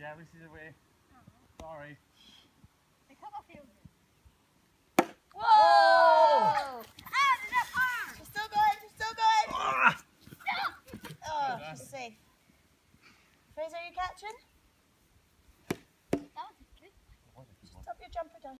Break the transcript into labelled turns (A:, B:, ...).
A: Yeah, this is away. Sorry.
B: Come off you.
C: Whoa!
B: Ah, the net bar!
C: She's still going, she's still going.
A: Ah!
C: Oh, she's safe. Fraser, are you catching?
B: That was a good one.
C: Stop your jumper down.